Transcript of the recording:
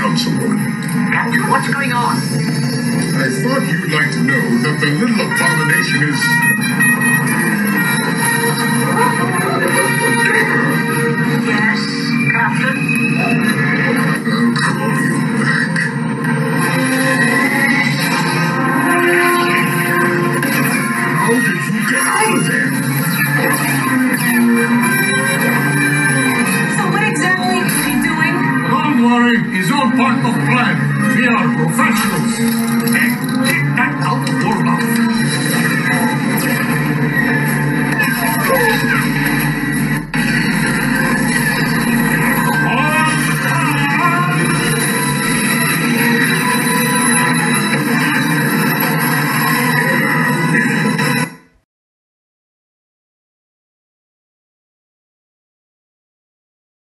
councilwoman. Captain, what's going on? I thought you'd like to know that the little abomination is... Yes, Captain? I'll call you back. How did you get out of there? So what exactly is he doing? Don't worry, it's all part of the plan. We are professionals.